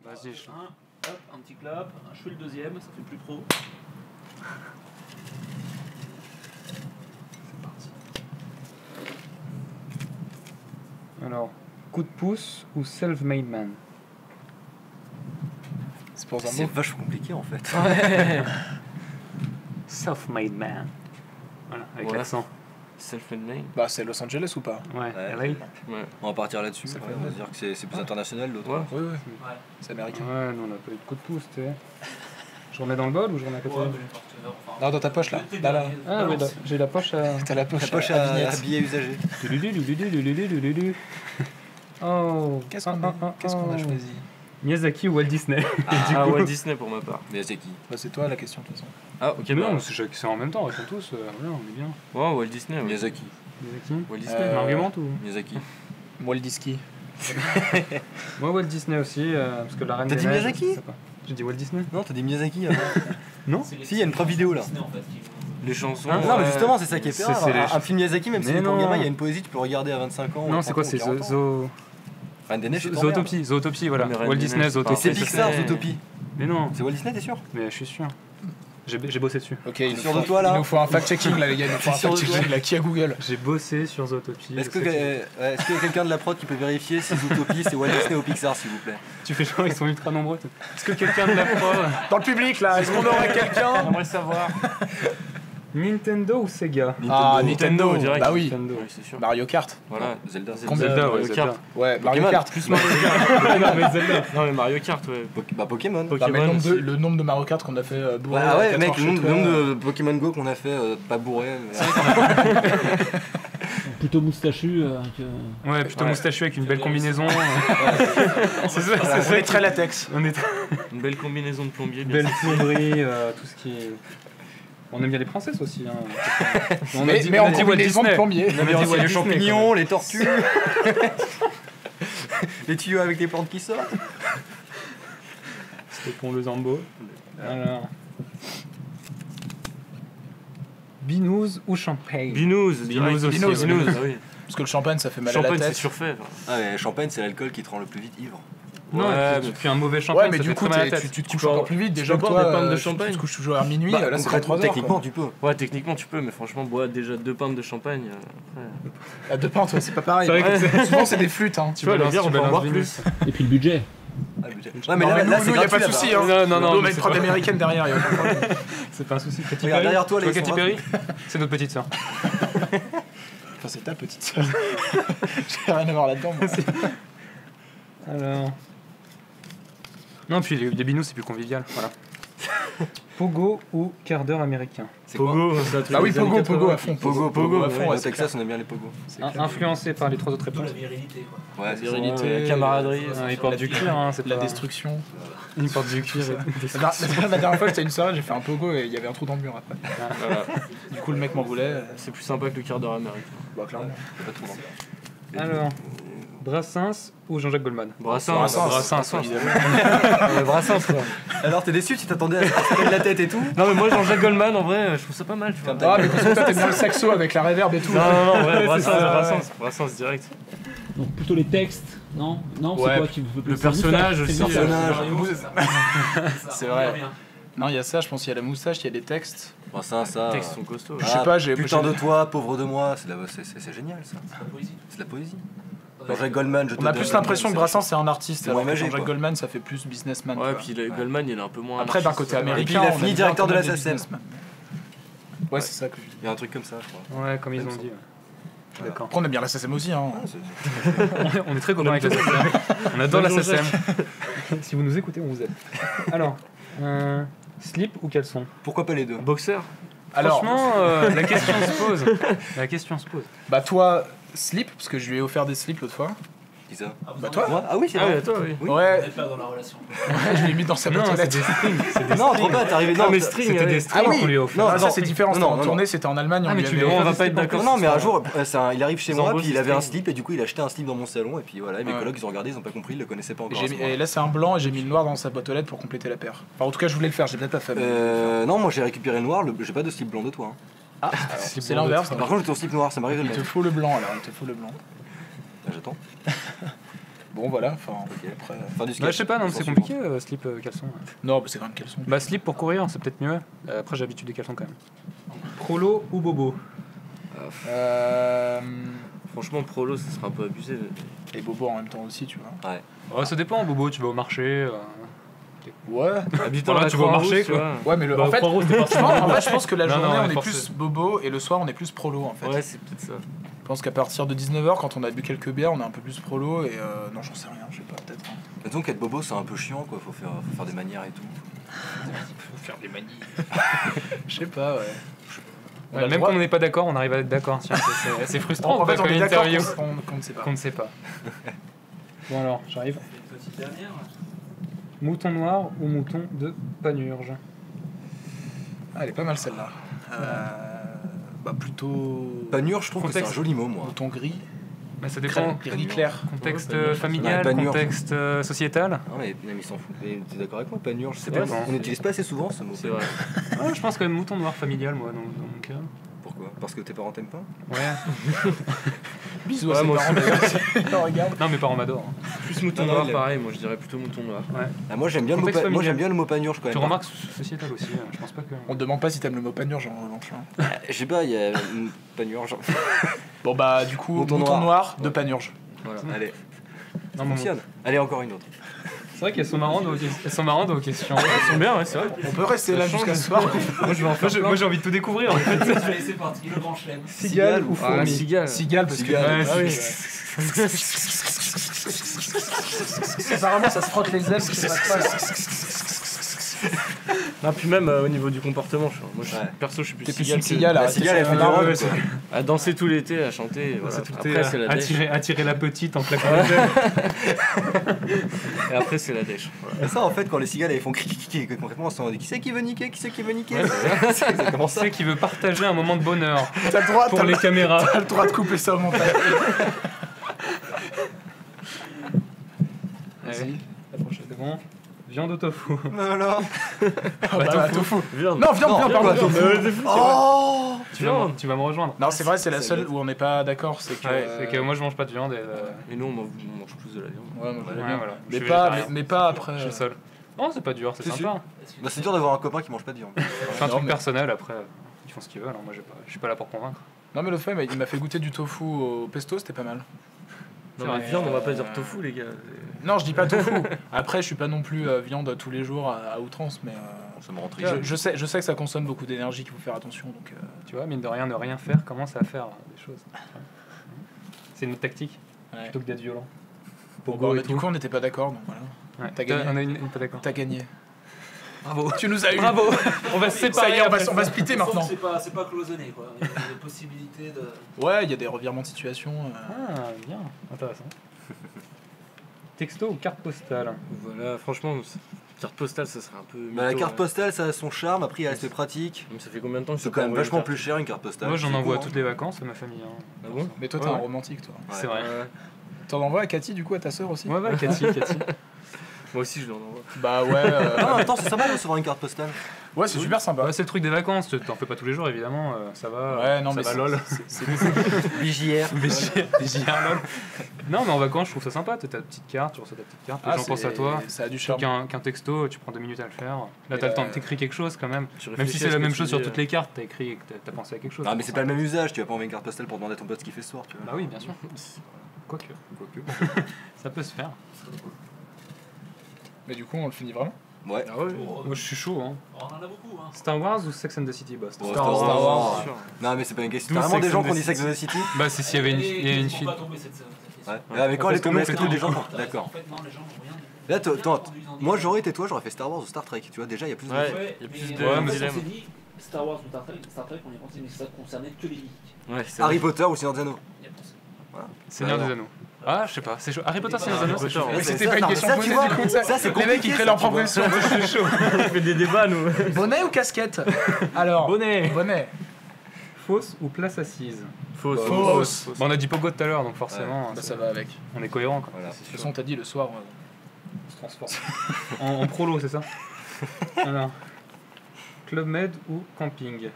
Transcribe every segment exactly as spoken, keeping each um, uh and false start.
Vas-y, je... Un, hop, un petit clap, je fais le deuxième, ça fait plus trop. C'est parti. Alors, coup de pouce ou self-made man? C'est pour C'est vachement compliqué en fait. Ouais. Self-made man. Voilà, avec Ouais. l'accent. Self-made man. Bah, c'est Los Angeles ou pas? Ouais, Ouais. L A. Ouais. On va partir là-dessus. Ça Ouais, fait on va mal. se dire que c'est c'est plus international l'autre. Ouais. Oui, oui. Ouais. C'est américain. Ouais, nous on a pas eu de coup de pouce, tu sais. Je remets dans le bol ou je remets à côté? Ouais, mais les porteurs, enfin, Non, dans ta poche là. Là, là. Ah oui, là, j'ai la poche à... T'as la poche, La poche à, à, vignettes. à billets usagés. Lululululululululu. Oh, Qu'est-ce qu'on ah, a, ah, qu'est-ce qu'on a ah. choisi? Miyazaki ou Walt Disney? Ah, Walt Disney pour ma part. Mais c'est qui? Bah, c'est toi la question de toute façon. Ah, ok, Mais bah. non, c'est chaque- c'est en même temps, on répond tous. euh, voilà, on est bien. Ouais, Walt Disney. Ouais. Miyazaki. Miyazaki. Walt Disney. Euh, Un argument ou? Miyazaki. Walt Disney. Moi, Walt Disney aussi, euh, parce que la reine T'as des dit neiges, Miyazaki? je sais pas. J'ai dit Walt Disney? Non, t'as dit Miyazaki avant. Non? c'est les- Si, il y a une preuve vidéo, là. Disney, en fait, qui vont- Les chansons. Hein Non, mais ouais. justement, c'est ça qui est fait C'est- rare. c'est les- Un, un film Miyazaki, même si Mais c'est pour non. gamin, il y a une poésie, tu peux regarder à vingt-cinq ans. Non, ou c'est quoi? trente C'est ans, ou Zo... quarante ans. Zo... Reine des Neiges, je Zootopie, Zootopie, voilà. Mais Reine Walt des Disney, Neiges, c'est pas- C'est Zootopie. Pixar, Disney. Zootopie. Mais non, C'est Walt Disney, t'es sûr? mais je suis sûr. J'ai j'ai bossé dessus. Ok, il nous, Sûr faut, de toi, là il nous faut un fact-checking là, les gars. Il nous faut un sûr de toi fact-checking là. Qui a Google? J'ai bossé sur Zootopie. Est-ce que je sais euh, ouais, est-ce qu'il y a quelqu'un de la prod qui peut vérifier si Zootopie c'est Walt Disney ou Pixar, s'il vous plaît? Tu fais genre, ils sont ultra nombreux. Est-ce que quelqu'un de la pro... Dans le public là, est-ce qu'on aurait quelqu'un? J'aimerais savoir. Nintendo ou Sega? Ah, Nintendo, Nintendo, direct. bah oui. Nintendo. Oui, c'est sûr. Mario Kart. Voilà. Zelda. Combien- Zelda, ouais, Mario Zelda. Kart. Ouais, Mario Pokémon. Kart. Plus Mario Kart. Non, mais Zelda. Non, mais Mario Kart, ouais. Po- Bah Pokémon. Bah, mais Pokémon le, nombre de, aussi. le nombre de Mario Kart qu'on a fait euh, bourré. Ouais, ah à ouais, quatre mec, heures le chez nombre, toi. le nombre de Pokémon Go qu'on a fait, euh, pas bourré. mais- Plutôt moustachu euh, que... Ouais, plutôt Ouais. moustachu avec une belle combinaison. C'est ça, c'est ça. Très latex. On est très Une belle combinaison de plombier, bien belle sûr. plomberie, euh, tout ce qui est... On aime bien les princesses aussi. Hein. On a Mais, dit, mais on a en dit Walt combinaison de Disney. plombier. On a Il y dit a aussi Walt les Disney, champignons, les tortues, les tuyaux avec les plantes qui sortent. C'était pour le Zambo. Alors... Binous ou champagne? Binous, Binous direct. aussi, Binous, Binous, Binous. ah oui. Parce que le champagne ça fait mal à Champagne, la c'est tête. surfait. Ah, mais champagne, c'est l'alcool qui te rend le plus vite ivre. Non, Ouais, et puis, mais- puis un mauvais champagne, Ouais, mais ça du fait coup, très mal à la t'es- tête. tu, tu te couches peux encore avoir- plus vite. tu Déjà peux que boire toi, des pintes de euh, tu- champagne. tu te couches toujours à minuit. Bah, Là, c'est concrètement, vingt-trois heures. techniquement, tu peux. Ouais, techniquement, tu peux, mais franchement, boire déjà deux pintes de champagne. euh, après... À deux pintes, ouais, c'est pas pareil. C'est vrai que Ouais. Souvent, c'est des flûtes. Hein. Tu vois, la balances- bière, tu on peut en balances boire Binous. plus. Et puis le budget. Ah, le budget. Ouais, Non, mais là, mais là, nous, c'est nous, y a pas gratuit, de souci. là-bas. Hein. Non, non, non, On a mais une c'est prod pas- américaine derrière. y a aucun problème. C'est pas un souci. Katy Regarde Perry. derrière toi, là, Tu vois ils Katy sont Perry, c'est notre petite sœur. Enfin, c'est ta petite sœur. J'ai rien à voir là-dedans. moi. Alors... Non, puis les, les binous, c'est plus convivial. Voilà. Pogo ou quart d'heure américain? C'est quoi? Pogo, c'est un truc Bah oui, des années Pogo, quatre-vingts. Pogo à fond. Pogo, Pogo, Pogo, à ouais, fond. ouais, Au c'est Texas, on aime bien les Pogo. In- Influencé par les trois autres Plutôt la réponses. virilité, quoi. Ouais, La c'est ça. virilité, Ouais, la camaraderie. Ah, ils portent du cuir, hein, c'est La pas... destruction. Ils portent du cuir. et- La, la- la dernière fois, j'étais à une soirée, j'ai fait un pogo et il y avait un trou dans le mur après. Voilà. Du coup, le mec m'en voulait. C'est plus sympa que le quart d'heure américain. Bah, clairement. Pas trop long. Alors, Brassens ou Jean-Jacques Goldman? Brassens, Brassens, Brassens, évidemment. Ouais, Brassens, quoi. Alors, t'es déçu, tu t'attendais à se faire de la tête et tout? Non, mais moi, Jean-Jacques Goldman, en vrai, je trouve ça pas mal, tu vois. Ah, mais parce que toi, t'aimes bien le saxo avec la réverb et tout. Non, non, non, ouais, Brassens, ça, ouais. Brassens, Brassens, direct. Donc plutôt les textes, non? Non, Ouais, c'est quoi qui veut le personnage aussi, C'est le personnage. C'est vrai. Non, il y a ça, je pense qu'il y a la moustache, il y a des textes. Bon, ça, ça. Les textes sont costauds. Je sais pas, j'ai- Putain j'ai- de toi, pauvre de moi, c'est de la- c'est- c'est- c'est génial ça. C'est la poésie. C'est de la poésie. Jean-Jacques Goldman, je te On a donne- plus l'impression que c'est- Brassens c'est un artiste, C'est alors moins que imagé, Jean-Jacques quoi. Goldman ça fait plus businessman. Ouais, quoi. puis le Goldman, il est un peu moins. Après, d'un anarchiste, côté ouais. américain, Et puis, il a on fini aime bien directeur quand de même la des S A C M. businessmen. Ouais, c'est ça que je dis. Il y a un truc comme ça, je crois. Ouais, comme ils ont Comme dit. ouais. Je suis d'accord. Après, on aime bien la S A C M aussi. Hein. On est, on est très copains avec la S A C M. On adore la S A C M. Si vous nous écoutez, on vous aime. Alors, euh, slip ou caleçon? Pourquoi pas les deux? Boxeur. Alors, Franchement, euh, la question se pose. La question se pose. bah toi, slip, parce que je lui ai offert des slips l'autre fois. Qui ça? Ah, vous Bah en- toi Moi? Ah oui, c'est Ah, vrai. ouais, toi, oui. Oui. Vous Ouais, êtes là dans la relation. je l'ai mis dans sa boîte Non, aux c'est lettres. des strings. C'est des Non, trop strings. pas, t'es arrivé. Non, mais t'as- string, C'était ouais. des strings Ah oui. qu'on lui a offert. Non, Ah, ça non, c'est différent, c'était non, en non, tournée, non. c'était en Allemagne. Ah, on mais lui tu avait- lui as On va offert pas des être slips d'accord. Non, non, mais un c'est jour, euh, c'est un- il arrive chez C'est un moi, beau puis il avait un string. slip, et du coup, il achetait un slip dans mon salon, et puis voilà, et mes Ouais. collègues, ils ont regardé, ils ont pas compris, ils le connaissaient pas Et, encore. j'ai à ce mis- moment-là. et là c'est un blanc et j'ai mis le noir dans sa boîte aux lettres pour compléter la paire. Enfin, en tout cas, je voulais le faire, j'ai peut-être pas fait. mais- Euh, non, moi j'ai récupéré le noir, le- j'ai pas de slip blanc de toi. hein. Ah, alors, c'est l'inverse. Par contre, j'ai ton slip noir, ça m'arrive de Il le te mettre. faut le blanc alors, il te faut le blanc. Ah, J'attends. Bon, voilà, enfin, Ok. après... Enfin, du Bah, skate. je sais pas, non, Sans c'est suivant. compliqué, euh, slip, euh, caleçon. ouais. Non, mais c'est quand même caleçon. Bah, slip pour courir, c'est peut-être mieux. Euh, après, j'ai l'habitude des caleçons quand même. Prolo ou bobo? Euh... Franchement, prolo, ça serait un peu abusé. Et Bobo en même temps aussi, tu vois. Ouais. Ouais, ça dépend, bobo, tu vas au marché. euh, Ouais. Habitant Voilà, à la tu vas au Croix-Rousse, marché, tu quoi. vois. Ouais, mais le, Bah, en fait, Croix-Rousse, t'es je pense, en fait, je pense que la Non, non, journée ouais, on est forcément. plus bobo et le soir on est plus prolo en fait. Ouais, c'est peut-être ça. Je pense qu'à partir de dix-neuf heures, quand on a bu quelques bières, on est un peu plus prolo et euh, non, j'en sais rien, je sais pas, peut-être. Hein. Mais donc être bobo, c'est un peu chiant, quoi. Faut faire, faut faire des manières et tout. Faut faire des manies. Je sais pas, ouais. On a Ouais, le même droit- quand on n'est pas d'accord, on arrive à être d'accord. tiens, c'est- C'est c'est frustrant. En fait, quoi, on comme est d'accord interview qu'on qu'on- qu'on ne sait pas. qu'on ne sait pas. Bon alors, j'arrive. Une petite dernière. Mouton noir ou mouton de Panurge? Ah, elle est pas mal celle-là. Euh, bah plutôt. Panure, je trouve que c'est un Contexte. joli mot, moi. Mouton gris. Mais ça dépend. Gris clair. Contexte Ouais, Panurge, familial, Ouais, Panurge. contexte euh, sociétal. Non mais, non, mais ils s'en foutent. Mais t'es d'accord avec moi, Panure? Je sais Ouais, pas. bon. On n'utilise pas assez souvent ce mot. C'est vrai. Ouais, je pense quand même mouton noir familial, moi, dans, dans mon cas. Pourquoi? Parce que tes parents t'aiment pas? Ouais. Bisous Ouais, à ses moi parents, d'ailleurs. Non, regarde. Non, mes parents m'adorent. hein. Plus mouton Non, non, noir, il est- pareil, moi je dirais plutôt mouton noir. Ouais. Ah, moi j'aime bien, le mot Contexte pa- moi, familial. j'aime bien le mot Panurge quand même. Tu remarques sociétal aussi, hein, je pense pas que. On te demande pas si t'aimes le mot panurge en revanche. hein. Euh, Je sais pas, il y a une Panurge. Bon bah du coup, Mouton mouton, noir. noir, de panurge. Voilà. Allez, ça Non, mon- fonctionne. Allez, encore une autre. C'est vrai qu'elles sont marrantes vos, elles sont marrantes vos questions. Elles sont bien, ouais, c'est vrai. On peut rester là Ça jusqu'à change. ce soir. Moi, je vais en faire plein. Moi, j'ai envie de tout découvrir en fait. Allez, c'est parti, le grand chelem. Cigale ou Ah, fourmi? cigale. Cigale parce Cigale. que. Ouais, Ah oui, c'est- ouais. Apparemment ça se frotte les ailes, c'est pas pas là. Non, puis même euh, au niveau du comportement, je, moi, je, Ouais. perso, je suis plus T'es plus cigale. une que- cigale, La arrêtez cigale, elle ça. fait du Ah, rock, ouais, quoi. À danser tout l'été, à chanter. et voilà. C'est tout Après, est, c'est euh, la dèche. attirer, attirer la petite en claquant les doigts. Et après, c'est la dèche. Voilà. Mais ça, en fait, quand les cigales elles font cric cric cric, concrètement, on se dit qui c'est qui veut niquer, qui c'est qui veut niquer. C'est exactement ça. C'est qui veut partager un moment de bonheur T'as le droit, pour t'as les le- caméras. t'as le droit de couper ça au montage. Allez, la prochaine, c'est bon. Viande au tofu. Voilà. Ah bah, bah, tofu. Viande. Non, viande, Non, viande, pardon. viande, viande. Oh Tu vas, me- tu vas me rejoindre. Non, c'est vrai, c'est la C'est seule bête. où on n'est pas d'accord, c'est que. Ouais, c'est que moi je mange pas de viande et. euh, Et nous, on mange on mange plus de la viande. Ouais, moi, j'aime ouais, bien. voilà. Mais Je suis pas, mais, végétarien. mais pas après. Je suis le seul. Non, c'est pas dur, c'est C'est sympa. Bah, c'est dur d'avoir un copain qui mange pas de viande. C'est un Non, truc mais- personnel après. euh, Ils font ce qu'ils veulent, hein, moi j'ai pas- je suis pas là pour convaincre. Non, mais le fait, il m'a fait goûter du tofu au pesto, c'était pas mal. Non, vrai. mais viande, on va pas Euh, dire tofu, les gars. Non, je dis pas tofu. Après, je suis pas non plus euh, viande tous les jours à, à outrance, mais euh, Ça me rend je, triste. je sais, je sais que ça consomme beaucoup d'énergie, qu'il faut faire attention. Donc, euh, Tu vois, mine de rien, ne rien faire commence à faire euh, des choses. C'est une tactique ouais. plutôt que d'être violent. Bon, Pogo bah, et du tout. coup, on n'était pas d'accord, donc voilà. Ouais. t'as gagné. On a une, une- pas d'accord. T'as gagné. Bravo. Tu nous as eu. Bravo. On va se Ça séparer. y est, on va, après on va ça. splitter Sauf que maintenant. C'est pas, c'est pas cloisonné, quoi. Il y a des possibilités de. Ouais, il y a des revirements de situation. euh. Ah, bien, intéressant. Texto ou carte postale? Voilà, franchement, carte postale, ça serait un peu. Bah, la mytho, carte hein. postale, ça a son charme. Après, il reste pratique. Mais ça fait combien de temps que C'est t'as quand pas même envoyé vachement une plus cher une carte postale. Moi j'en C'est envoie court, toutes les vacances à ma famille. hein. carte Ah bon Mais toi, t'es Ouais. un romantique, toi. Ouais. C'est vrai. Ouais. T'en envoies à Cathy, du coup, à ta sœur aussi Ouais, ouais, Cathy, Cathy. Moi aussi, je lui en envoie. Bah ouais. euh, Ah, en même temps, c'est sympa de recevoir une carte postale. Ouais, c'est super sympa. Bah, c'est le truc des vacances, tu t'en fais pas tous les jours évidemment, euh, ça va. Ouais, non, ça mais va c'est- lol. c'est- c'est- B J R. B J R lol. Non, mais en vacances, je trouve ça sympa, t'as ta petite carte, tu reçois ta petite carte, les Ah, gens pensent à c'est- toi. Ça a du Plutôt charme. qu'un qu'un texto, tu prends deux minutes à le faire. Là, Et t'as le temps euh, de t'écrire quelque chose quand même. Tu Même réfléchis si à c'est ce la que même tu chose sur dis, toutes les cartes, t'as écrit et que t'as- t'as pensé à quelque chose. Ah, mais c'est pas le même usage. Tu vas pas envoyer une carte postale pour demander à ton pote ce qu'il fait ce soir, tu vois. Bah oui, bien sûr. Quoique, Quoique. ça peut se faire. Mais du coup, on le finit vraiment. Ouais. Ah ouais. Oh, Moi, je suis chaud. Hein. on en a beaucoup, hein. Star Wars ou Sex and the City, bah, Star Bon, Wars. Star Wars. Star Wars. c'est sûr. Non, mais c'est pas une question. D'où T'as vraiment des Sex gens and qui ont the dit Sex and the City. Bah, c'est s'il y avait une, il y a une fille. fille. pas tomber cette, cette Ouais. question. Mais avec quand elle est Parce que tombée, moi, est-ce que c'est tous les gens. En D'accord. fait, non, les gens n'ont rien dit. Là, t- Rien attends, entendu, ils en disent moi rien. j'aurais été toi, j'aurais fait Star Wars ou Star Trek. Tu vois, déjà il y a plus de. Ouais. Ouais, il y a mais plus de- en Ouais, fait, mais on dilemme. s'est dit Star Wars ou Star Trek, Star Trek, on y a pensé, mais ça concernait que les geeks. Ouais, c'est Harry vrai. Potter ou Seigneur des Anneaux. Il y a pensé. Seigneur Alors. des Anneaux. Ah, je sais pas, c'est chaud. Harry Potter, Seigneur des Anneaux, c'est chaud. Ouais, Mais c'est c'était ça, pas une non, question ça, tu posée, vois, du coup. Ça, ça, c'est les mecs, ils compliqué, créent ça, leur tu propre vois. question. Moi, je suis chaud. On fait des débats, nous. Bonnet ou casquette Alors. Bonnet. Bonnet. Fausse ou place assise? Fausse. Fausse. Bon, on a dit Pogo tout à l'heure, donc forcément, Bah, c'est- ça va avec. on est cohérent. Quoi. Voilà. De toute façon, t'as dit le soir. euh, On se transforme. en, en prolo, c'est ça? Alors, Club Med ou camping?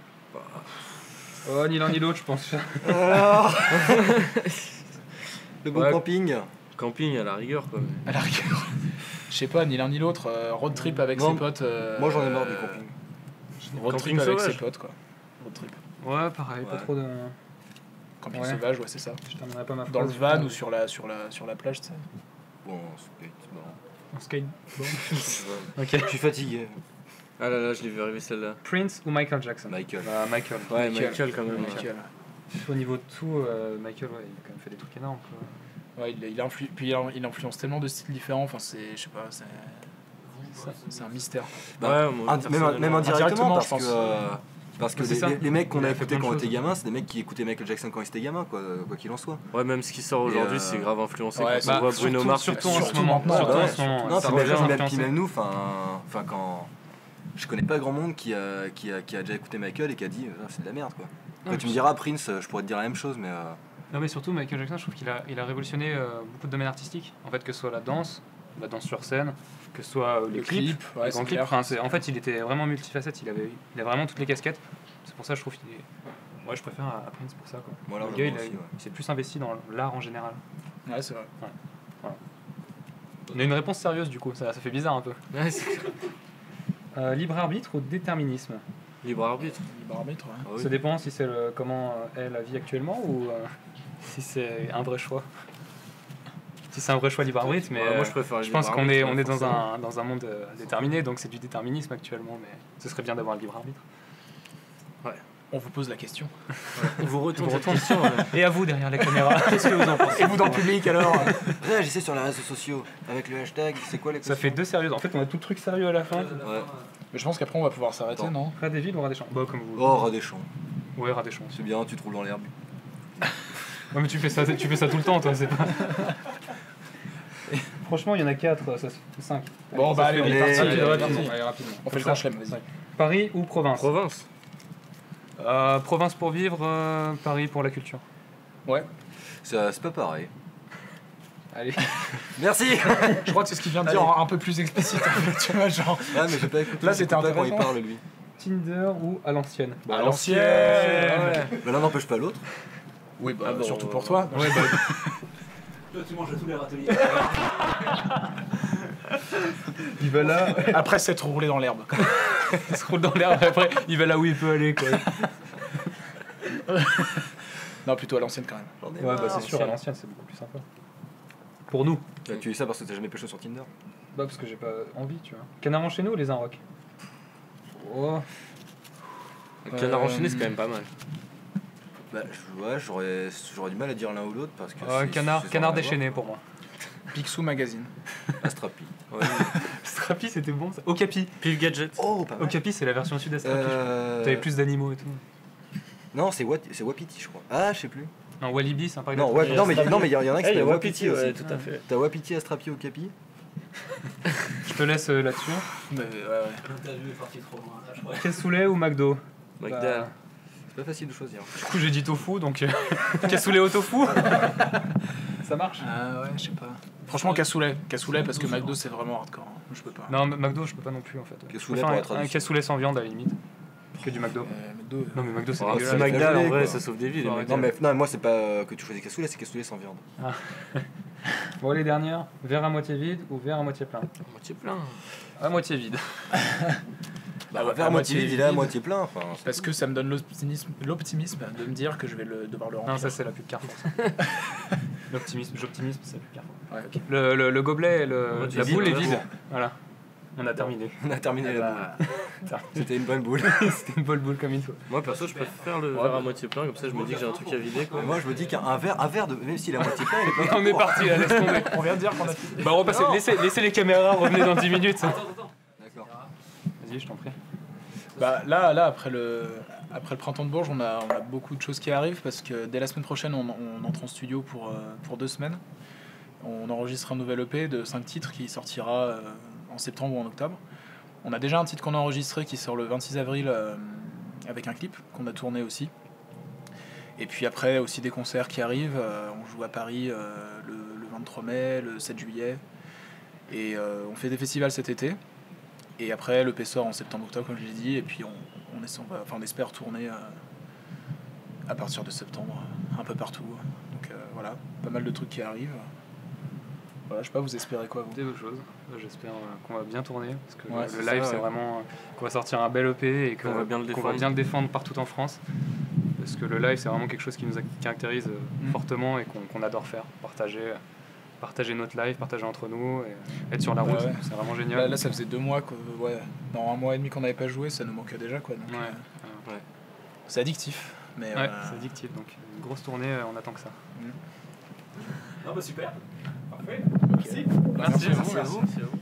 Oh, ni l'un ni l'autre, je pense. Alors. Le bon Ouais. camping. Camping à la rigueur, quoi. À la rigueur. Je sais pas, ni l'un ni l'autre. euh, road trip avec Non, ses potes. euh, Moi j'en ai marre du camping. Road Camping trip avec sauvage. ses potes, quoi. Road trip. Ouais, pareil, pas Ouais. trop de. Camping Ouais. sauvage, ouais, c'est ça. Je terminerai pas ma Dans le phrase. van ou sur la, sur la, sur la plage, tu sais. Bon, skate, bon. En skate. Je Ok. suis fatigué. Ah là là, je l'ai vu arriver celle-là. Prince ou Michael Jackson? Michael. Bah, Michael. Ouais, Michael. Michael, quand même. Michael. Au niveau de tout, euh, Michael, ouais, il a quand même fait des trucs énormes. Quoi. Ouais, il, il, influe, puis il, il influence tellement de styles différents, enfin, c'est, je sais pas, c'est, c'est, c'est un mystère. Bah, Ouais, moi, Indi- même, personnellement. même indirectement, Indirectement, parce je pense. que, euh, parce que C'est les, ça. les- les mecs qu'on Il a a fait écoutés plein quand de on était choses. gamin, c'est des mecs qui écoutaient Michael Jackson quand ils étaient gamins, quoi, quoi qu'il en soit. Ouais, même ce qui sort Et, aujourd'hui, euh, c'est grave influencé. ouais, quand bah, on voit Bruno surtout, Mars. surtout en surtout ce moment. maintenant, Surtout ouais. en ce moment. Non, ça puis revient même, même, influencé. puis même nous, enfin, enfin quand je connais pas grand monde qui a, qui a, qui a déjà écouté Michael et qui a dit ah, c'est de la merde quoi. Après, Non, tu me mais- diras Prince, je pourrais te dire la même chose, mais euh, Non mais surtout Michael Jackson, je trouve qu'il a, il a révolutionné euh, beaucoup de domaines artistiques. En fait, que ce soit la danse, la danse sur scène, que ce soit euh, les Le clips, clip, ouais, les c'est grands clips. clair. Enfin, c'est- en fait, il était vraiment multifacette. Il avait, il a vraiment toutes les casquettes. C'est pour ça que je trouve qu'il est. Moi, je préfère à, à Prince pour ça quoi. voilà, le moi gars, il, a- aussi, ouais. il s'est plus investi dans l'art en général. Ouais, c'est vrai. On a une réponse sérieuse du coup. Ça, ça fait bizarre un peu. Ouais, c'est Euh, libre arbitre ou déterminisme? libre arbitre. Libre arbitre, ouais. Ah oui. Ça dépend si c'est le, comment euh, est la vie actuellement ou euh, si c'est un vrai choix. Si c'est un vrai choix libre arbitre, mais Ouais, moi, euh, je préfère le je pense libre qu'on est, arbitre, on est dans, forcément. un, dans un monde euh, déterminé, donc c'est du déterminisme actuellement, mais ce serait bien d'avoir le libre arbitre. On vous pose la question. On vous retourne On cette retourne. question. ouais. Et à vous derrière la caméra, qu'est-ce que vous en pensez? Et vous dans le public alors Réagissez sur les réseaux sociaux avec le hashtag, c'est quoi les Ça fait deux sérieuses. En fait, on a tout le truc sérieux à la fin. Ouais. Mais je pense qu'après on va pouvoir s'arrêter, Attends. non? Rat des villes ou rat des champs? Bah, comme vous. Oh, ras des champs. Ouais, rat des champs. C'est bien, tu te roules dans l'herbe. Ouais, mais tu fais ça, tu fais ça tout le temps, toi, c'est pas. Franchement, il y en a quatre, ça se fait cinq. Bon, bah, allez, on est allez, parti. allez, euh, rapidement, vas-y. allez, rapidement. On fait le Ça, grand chelem, vas-y. ouais. Paris ou province? Province. Euh, province pour vivre, euh, Paris pour la culture. Ouais. Ça, c'est pas pareil. Allez. Merci. Je crois que c'est ce qu'il vient de dire en un peu plus explicite, en fait, tu vois, genre. Ouais, mais j'ai pas écouté. Là, j'écoute c'était pas quand il intéressant. parle lui. Tinder ou à l'ancienne? À Bah, l'ancienne. Ouais. Mais l'un n'empêche pas l'autre. Oui, bah, Ah bon, surtout euh, pour toi. Ouais, bah, Toi, tu manges à tous les râteliers. il va là, Après s'être roulé dans l'herbe. il se roule dans l'herbe, après il va là où il peut aller, quoi. Non, plutôt à l'ancienne quand même. J'en ai Ouais, marre. bah c'est sûr, à l'ancienne c'est beaucoup plus sympa. Pour nous. Bah, tu dis ça parce que t'as jamais pécho sur Tinder. Bah parce que j'ai pas envie, tu vois. Canard enchaîné ou les Inrocks? Oh. Le canard Euh, enchaîné, c'est quand même pas mal. Bah, je- ouais, j'aurais, j'aurais du mal à dire l'un ou l'autre parce que. Euh, c'est- canard, c'est canard sans rien déchaîné pour moi. Picsou Magazine. voir. Astrapi. Ouais. Strapi c'était bon ça. Okapi. Pile gadget. Oh, pas mal. Okapi c'est la version sud d'Astrapi. Euh... T'avais plus d'animaux et tout. Non, c'est Wat- c'est Wapiti, je crois. Ah, je sais plus. Non, Walibi c'est un parc Non, d'attractions. ouais, non, mais Astrapi. non, mais il y, en a qui Eh, il y a s'appelle Wapiti, aussi. ouais, tout à fait. T'as Wapiti, Astrapi, Okapi. Je te laisse euh, là-dessus. Mais, ouais, ouais. L'interview est partie trop loin, là, je crois. Cassoulet ou McDo? Magdal. C'est pas facile de choisir. Du coup j'ai dit tofu donc. euh, Cassoulet au tofu. Ça marche? Ah ouais, je sais pas. Franchement, cassoulet. Cassoulet parce que McDo c'est vraiment hardcore. hein. Je peux pas. Non, M- McDo je peux pas non plus en fait. Cassoulet Je pour la préfère un, un tradition. cassoulet sans viande à la limite. Que du McDo. Euh, McDo. euh, Non mais McDo c'est Oh, dégueulasse. c'est Magdal en Cassoulet, vrai, quoi. ça sauve des vies. les Faut mecs. Non, mais non, moi, c'est pas euh, que tu choisis cassoulet, c'est cassoulet sans viande. Bon les dernières, verre à moitié vide ou verre à moitié plein? Moitié plein. À moitié vide. Bah, Bah, à vers à moitié vide, il est à vide. moitié plein. Enfin, c'est- Parce que ça me donne l'optimisme, l'optimisme de me dire que je vais le, devoir le remplir. Non ça c'est la pub Carrefour. ça. L'optimisme, j'optimisme c'est la pub Carrefour. Ouais, ok. Le, le, le gobelet, le, Ouais, la vide, boule est ouais, vide. bon. Voilà. On a terminé. on a terminé la Bah, boule. C'était une bonne boule. C'était une bonne boule comme il faut. Moi perso, je préfère le verre à moitié plein, comme ça je me dis que j'ai un truc à vider. Quoi. Mais moi, je me dis qu'un verre, un verre de, même s'il est à moitié plein, il est pas. On est parti là, laisse tomber. on vient de dire qu'on a fini. Bah on va passer, laissez, laissez les caméras, revenez dans dix minutes. Attends, attends. D'accord. Vas-y, je t'en prie. Bah là, là après le après le printemps de Bourges, on a, on a beaucoup de choses qui arrivent parce que dès la semaine prochaine, on, on entre en studio pour, euh, pour deux semaines. On enregistre un nouvel E P de cinq titres qui sortira euh, en septembre ou en octobre. On a déjà un titre qu'on a enregistré qui sort le vingt-six avril euh, avec un clip qu'on a tourné aussi. Et puis après aussi des concerts qui arrivent. Euh, on joue à Paris euh, le, le vingt-trois mai, le sept juillet. Et euh, on fait des festivals cet été. Et après, le P sort en septembre-octobre, comme je l'ai dit, et puis on, on, essaie- on va- enfin, on espère tourner euh, à partir de septembre, un peu partout. Donc euh, voilà, pas mal de trucs qui arrivent. Voilà, je sais pas, vous espérez quoi vous? Deux choses. J'espère euh, qu'on va bien tourner parce que Ouais, le c'est live ça, c'est ouais. vraiment euh, qu'on va sortir un bel E P et que- Qu'on va bien le qu'on va défendre. bien le défendre partout en France. Parce que le live c'est vraiment quelque chose qui nous a- caractérise euh, Mm. fortement et qu'on qu'on adore faire. Partager, euh, partager notre live, partager entre nous, et être sur la Bah route, ouais. c'est vraiment génial. Là, là, ça faisait deux mois que, ouais, dans un mois et demi qu'on n'avait pas joué, ça nous manquait déjà quoi. Donc, Ouais. euh, Ouais. c'est addictif, mais Ouais, euh, c'est addictif, donc une grosse tournée, euh, on attend que ça. Ah bah super. Parfait. ok. Merci. Bah, merci à vous, Merci à merci. vous. Merci à vous.